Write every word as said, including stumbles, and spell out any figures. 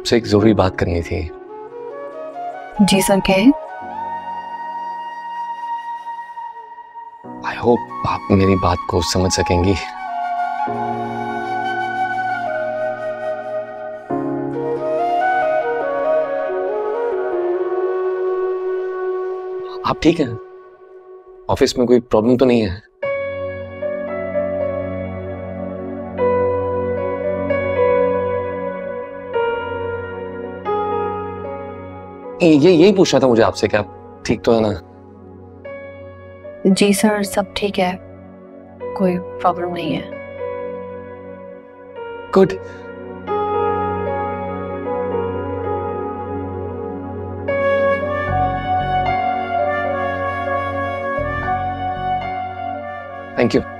आपसे एक जरूरी बात करनी थी। जी सर, क्या है? आई होप आप मेरी बात को समझ सकेंगी। आप ठीक हैं? ऑफिस में कोई प्रॉब्लम तो नहीं है? ये यही पूछना था मुझे आपसे, क्या आप ठीक तो है ना? जी सर, सब ठीक है, कोई प्रॉब्लम नहीं है। गुड। Thank you.